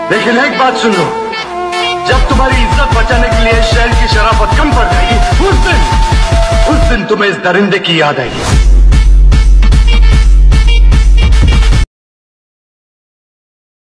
लेकिन एक बात सुन लो, जब तुम्हारी इज्जत बचाने के लिए शहर की शराफत कम पड़ जाएगी, उस दिन तुम्हें इस दरिंदे की याद आएगी।